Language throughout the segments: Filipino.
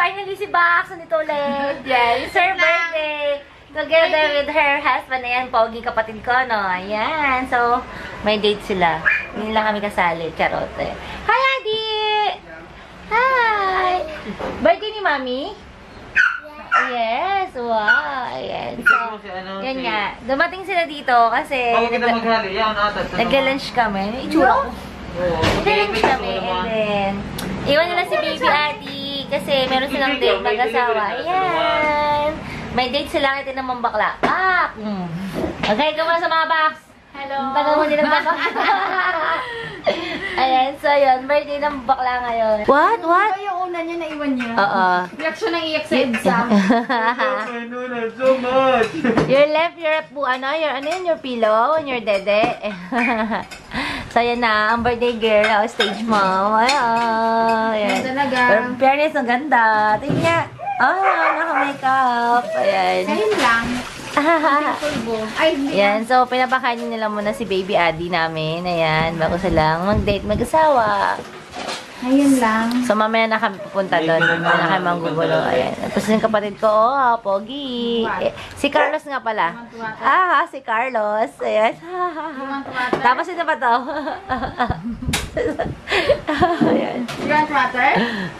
finally si Bax nandito ulit. Yan, it's her birthday. Together with her husband. Ayan, pogi kapatid ko, no? Ayan. So, may date sila. Hindi lang kami kasali. Charot eh. Hi, Adi! Hi! Birthday ni Mami? Yes, wow. Ayan. So, yan nga. Dumating sila dito kasi nag-lunch kami. Itsura ko. Nag-lunch kami. And then, iwan nila si Baby Adi kasi meron silang date mag-asawa. Ayan. May date sila kita naman bakla. Okay, ka muna sa mga box. Hello. Tagal mo din ang bakla. Ayan, so yun. Birthday ng bakla ngayon. What? What? Ito yung una niya, naiwan niya. Oo. Iyak siya ng iyak sa exam. You left your, your pillow on your dede. So, yan na. Ang birthday girl. Stage mom. Ayan. Talaga. Pero fairness, ang ganda. Tingnan niya. Naka-makeup. Ayan. Ngayon lang. Ay, yan. So, pinapakain nila muna si Baby Adi namin. Ayan. Bago silang mag-date, mag-asawa. Ngayon lang. So, mamaya na kami pupunta doon. Mamaya na kami manggugulo. Ayan. Tapos yung kapatid ko, pogi. Si Carlos nga pala. Si Carlos. Ayan. Tapos ito pa to. Ayan. You want water?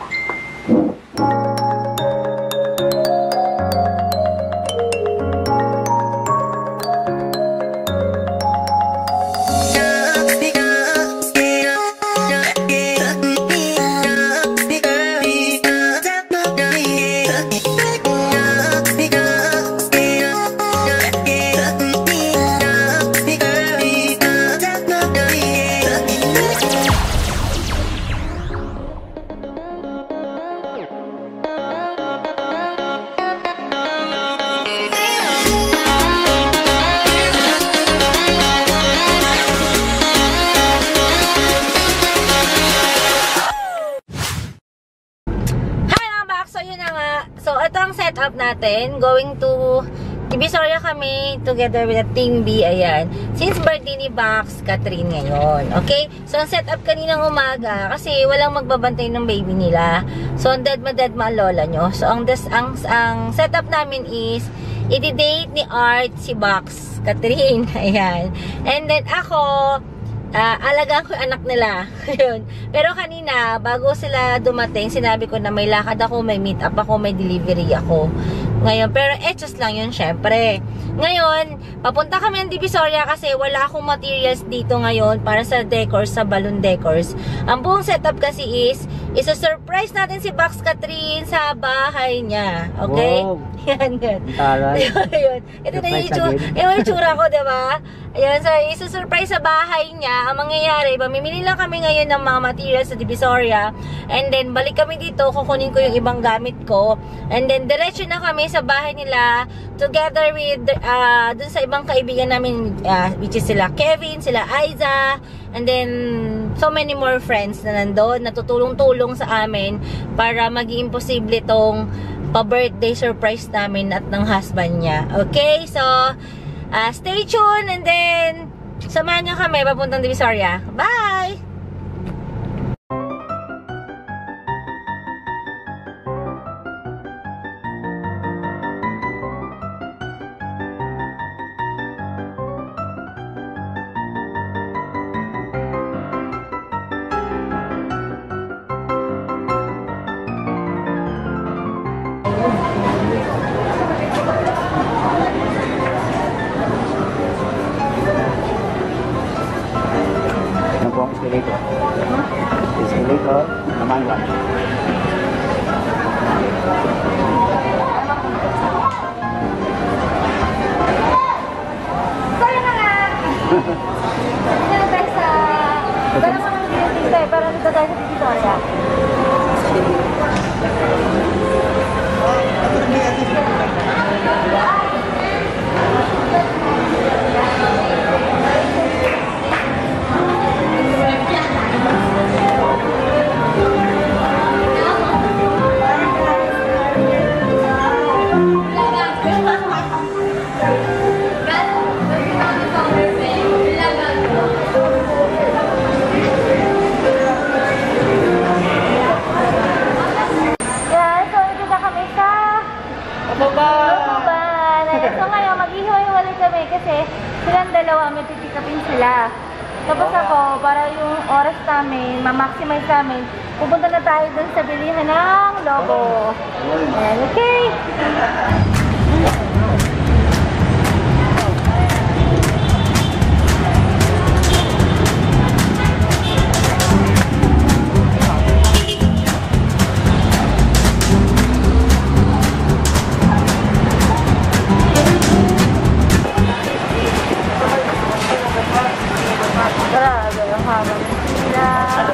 natin. Going to Divisoria kami together with the Team B. Ayan. Since birthday ni Bax, Catherine ngayon. Okay? So, ang setup kaninang umaga kasi walang magbabantay ng baby nila. So, ang dead ang lola nyo. So, ang setup namin is i-date ni Art si Bax, Catherine. Ayan. And then ako, alagaan ko yung anak nila. Pero kanina, bago sila dumating, sinabi ko na may lakad ako, may meet up ako, may delivery ako. Ngayon, pero etchos lang yun, syempre. Ngayon, papunta kami ng Divisoria kasi wala akong materials dito ngayon para sa decors, sa balloon decors. Ang buong setup kasi is isa-surprise natin si Bax Catherine sa bahay niya. Okay? Wow. Yan. Yun. Ito na yung itsura ko, diba? Ayan, so isa-surprise sa bahay niya. Ang mangyayari, mamimili lang kami ngayon ng mga materials sa Divisoria. And then, balik kami dito, kukunin ko yung ibang gamit ko. And then, diretso na kami sa bahay nila together with dun sa ibang kaibigan namin, which is sila Kevin, sila Aiza, and then so many more friends na nandun, natutulong-tulong sa amin para maging imposible tong pa-birthday surprise namin at ng husband niya. Okay, so stay tuned and then samahan niyo kami papuntang Divisoria. Bye! Escalator, naman lang. Sorry na nga! Hindi na tayo sa... Wala naman ang dito eh, pero nito tayo sa Divisoria. dalawa, may titikapin sila. Tapos ako, para yung oras namin, ma-maximize namin, pupunta na tayo dun sa bilihan ng lobo. Ayan, okay? Grabe, ang haba ng sila.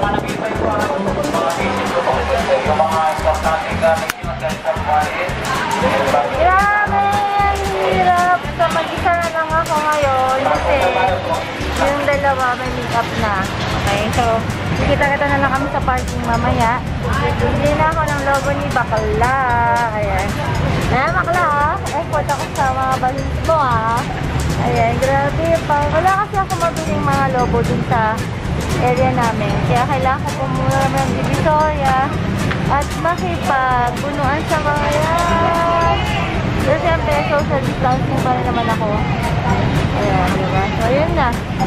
Grabe, ang hirap. So, mag-isa na lang ako ngayon kasi yung dalawa may make-up na. Okay, so, kita-kita na lang kami sa parking mamaya. Hindi na ako ng logo ni Bakla. Ayan. Bakla, effort ako sa mga balance mo, Ayan, grabe pa. Wala kasi ako mabiling mga lobo dun sa area namin. Kaya kailangan ko pumula ng Divisoria at makipagbunuan sa mga yan. Pero siyempre, social distancing pa rin naman ako. Ayan, diba? So, yun na.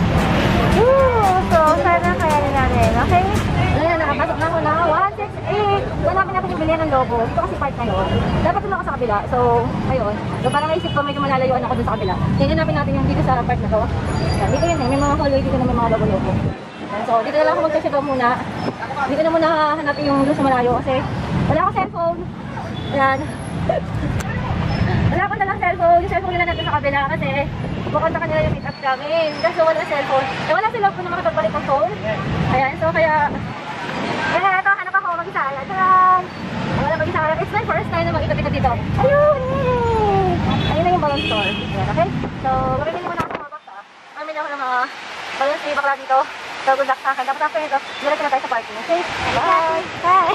Woo! So, sana kayanin natin. Okay? Ayan na, nakapasok na ako na 168. Hanapin natin yung bilihan ng lobo. Ito kasi part ngayon. Dapat doon ako sa kabila. So, ayun. So, parang naisip ko medyo malalayuan ako doon sa kabila. Kaya hanapin natin yung dito sa part na to. Ayan, dito yun may mga hallway dito na may mga lobo-lobo. So, dito na lang ako magkasigaw muna. Dito na muna hanapin yung doon sa malayo kasi wala akong cellphone. Ayan. Wala akong dalang cellphone. Yung cellphone nila natin sa kabila kasi pupunta kanila yung pick up namin. Kasi wala cellphone. Eh, wala sila po na makapagbalik ng phone. Ayan, so kaya ito, hanap ako mag-isa. Ayan, taran! Wala mag-isa. It's my first time na mag-ikot-ikot dito. Ayun! Ayun na yung balloon store. Ayan, okay? So, mamimili muna ako sa mga box, mamimili ako ng mga balloons ni Bakla dito. So, good luck sa akin. Tapos after nito, diretso na tayo sa parking. Okay? Bye! Hi!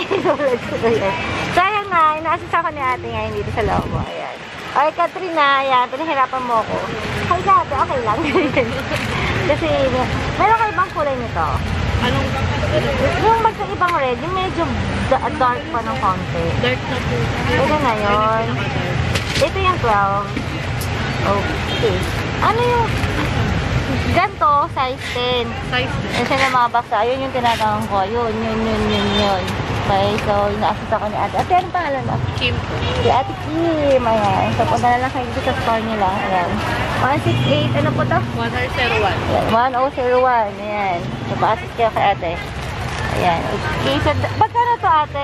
So, ayan na. Ina-assist ako ni ate ngayon dito sa lobo. Ayan. Okay, Katrina. Ayan, pinahirapan mo ako. Hi, dati. Okay lang. Kasi, meron kayo bang kulay nito? Anong Yung magkaibang red, yung medyo dark pa ng konti. dark na po? Ito na yun. Ito yung 12. Okay. Ano yung ganito, size 10. Size Kasi na mga baksa, yun yung tinatanong ko. Yun. Okay, so ina-assist ako ni ate. Ate, anong pangalan mo? Kim po. Si Ate Kim. Ayan. So, punta na lang kayo dito sa store nila. Ayan. 168. Ano po to? 1001. Ayan. 1001. Ayan. So, pa-assist kayo kay ate. Ayan. Okay. So, magkano to ate?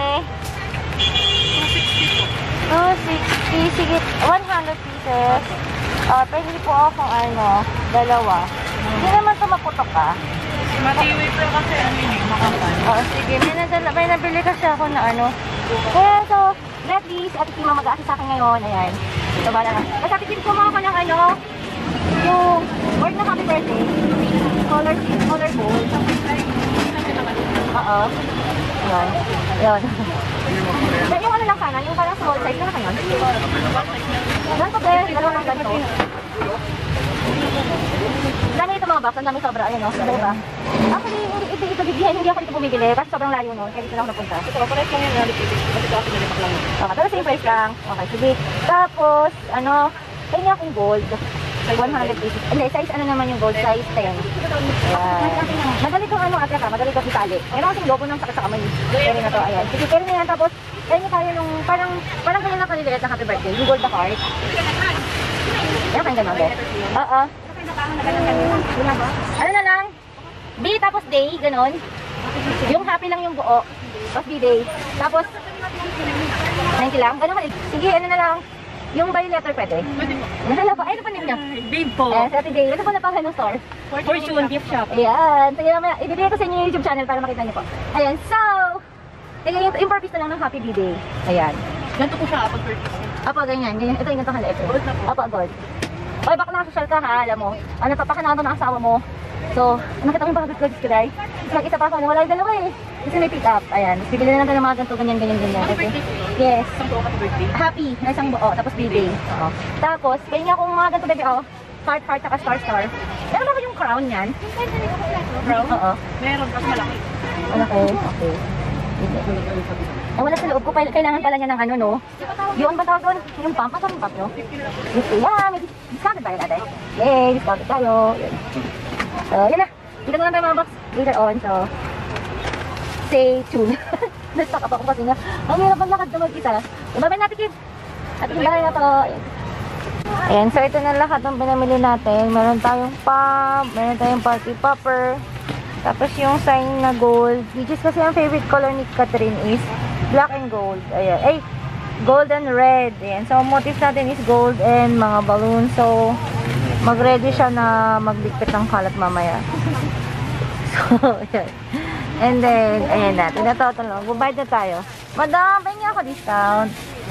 260. Sige. 100 pieces. Pwede po ako kung dalawa. Hindi naman ito maputok Matiwi po kasi makapal. Sige. May nabili kasi ako na Kaya so, at least, Ate Kim mag-assist sa akin ngayon. Ayan. So, bala na. Tapos Ate Kim, kumuha ko ng yung word na happy birthday. Color bowl. Oo. Ayan. Ayan. Yung lang sana, yung parang small size. Ano kayo? Ganito ba? Dalawa ng ganito. Dami ito mga box, ang dami sobra. Ayan o, diba? Actually, ito bigyan, hindi ako dito bumibili kasi sobrang layo nun, kaya dito lang ako napunta. Ito, pares lang yung reality. Kasi kasi nalimak lang. Okay, pero same price lang. Okay, sige. Tapos, kanya akong gold. 100 pieces. Hindi, size naman yung gold, size 10. Ayan. Madali kong ate madali kong itali. Mayroon kasing logo ng sakit sa kamay. Kaya na to, ayan. Sige, pero na yan. Tapos, kaya niya tayo nung, parang kanya lang kaliliit ng happy birthday. Yung gold na heart. Ayan, kaya gano'n, be? Oo. Ano na lang? B tapos day, gano'n. Yung happy lang yung buo. Tapos B-day. Tapos, 90 lang. Gano'n. Sige, ano na lang? Yung by letter pwede? Pwede po. Nahala ba? Ay, ano pa nila? Babe po. Sa Ate Day. Ito po na pangalan ng store. Fortune gift shop. Ayan. Sige naman. Ibibigay ko sa inyo yung YouTube channel para makita niyo po. Ayan. So, yung purpose na lang ng Happy B-Day. Ayan. Ganito po siya pag purchase. Apo, ganyan. Ito yung ganitong haliit. Gold na po. Apo, gold. Oy, baka nakasocial ka ha, alam mo. Papakanado ng asawa mo. So, nakita ko yung bagot ko, Diyos Mag-isa pa ako, wala yung dalawa eh. Kasi may pick up. Ayan. Bibili na natin ng mga ganito, ganyan. Okay? Yes. Isang buo happy birthday. Happy na isang buo, tapos B-Day. Oo. Tapos, pwede nga akong mga ganito, bebe, heart, saka star. Meron ba ko yung crown yan? Brown? Oo. Meron, kasi malaki. Okay. Ay, wala sa loob ko. Kailangan pala niya ng ano, no? Yun ba tawag doon? Yung pump? Masang yung pump, no? Yeah, may discounted tayo natin. Yay, discounted tayo. Yun. So, yun na. Dito na lang tayo mga box later on. So, stay tuned. Nag-stock up ako kasi nga. Ang hirap ang lakad na mag-isa. Ibabay natin, Kim. At yung bahay na to. Ayan, so ito na lahat ng pinamili natin. Meron tayong pump, meron tayong party popper. Tapos yung sign na gold. Which is kasi ang favorite color ni Catherine is black and gold. Ayan. Ay, gold and red. Ayan. So, motif natin is gold and mga balloons. So, mag-ready siya na magligpit ng kalat mamaya. So, ayan. And then, ayan na. Tinatotal lang. Bubayad na tayo. Madam, pahingi ako discount.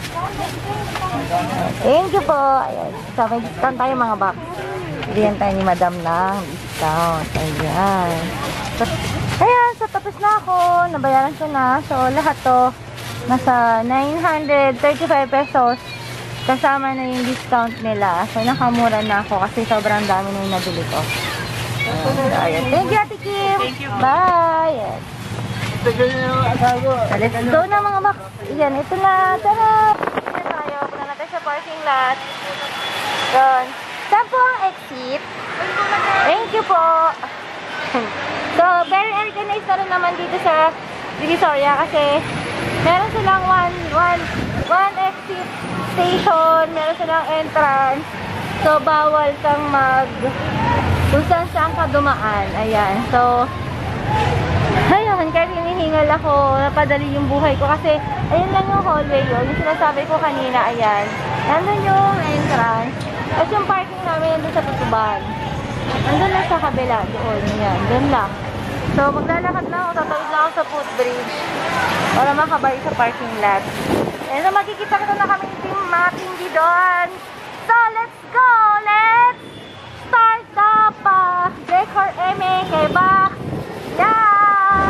Thank you po. Ayan. So, may discount tayo mga box. Bigyan tayo ni Madam ng discount. Ayan. So, ayan. So, tapos na ako. Nabayaran ko na. So, lahat to nasa 935 pesos. Kasama na yung discount nila. So, nakamura na ako kasi sobrang dami na yung nabili ko. Ayan. Thank you, Ate Kim. Thank you. Bye. Ayan. So, let's go na mga box. Ayan, ito na. Tara! Ayan tayo. Punta natin sa parking lot. Yun. Saan po ang exit? Thank you po. So, very organized na rin naman dito sa Divisoria kasi meron silang one exit station, meron silang entrance. So, bawal kang kung saan ka dumaan. Ayan. So, ayun, kahit hinihingal ako, napadali yung buhay ko kasi ayun lang yung hallway yun. Yung sinasabi ko kanina, ayan. Nandun yung entrance. At yung parking namin nandun sa tutuban. Nandun lang sa kabila, doon. Ayan, doon lang. So, maglalakad lang ako, tatawid lang ako sa footbridge para makabalik sa parking lot. And so, magkikita na kami yung mga tindi doon. So, let's go! Let's start the Decor Eme kay Box. Yeah!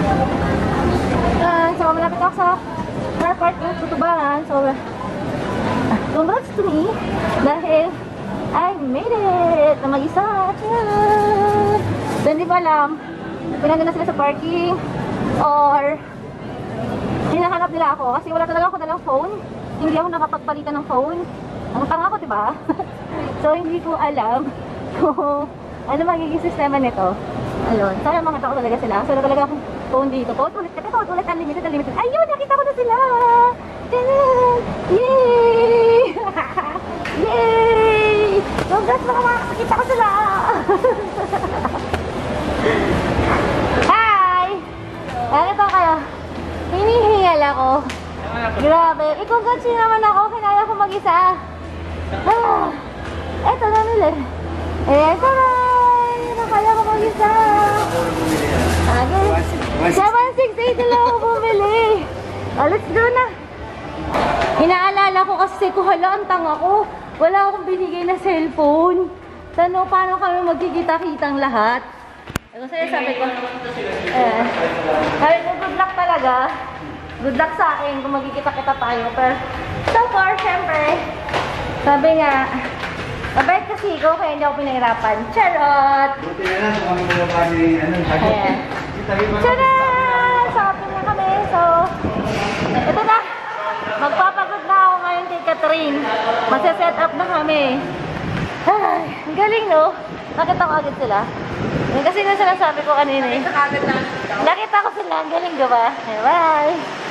So, malapit ako sa car park ng tutubangan. So, congrats to me dahil I made it na mag-isa. Then, di ba alam, pinagana sila sa parking or hinahanap nila ako kasi wala talaga ako dalang phone. Hindi ako nakapagpalitan ng phone. Ang tanga ko, diba? So, hindi ko alam kung ano magiging sistema nito. Ayun. Sana makita ko talaga sila. So, talaga akong phone dito. Phone ulit, unlimited. Ayun, nakita ko na sila! Tanan! Yay! Yay! Congrats mga makakakita ko sila! Hi! Ano kayo? Hinihingal ako. Grabe. I-congrats nyo naman ako. Kinaya ko mag-isa. Eto na nila. Ayan, taray! Nakaya ko mag-isa. Okay. 768 na lang ako bumili. Let's do na. Inaalala ko kasi kung hala, ang tanga ko. Wala akong binigay na cellphone. Paano kami magkikita-kitang lahat? Kasi sabi ko, sabi ko, good luck talaga. Good luck sa akin kung magkikita-kita tayo. Pero so far, syempre, sabi nga, mabait kasi ko kaya hindi ako pinahirapan. Charot! Buti na lang kung kami nalabani, ayan. Charot! Shopping na kami. So, ito na. Magpapagod na ako ngayon kay Catherine. Masa-set up na kami. Ay, ang galing, no? Nakita ko agad sila. Kasi na sinasabi ko kanina eh. Nakita ko sila. Ang galing, diba? Bye!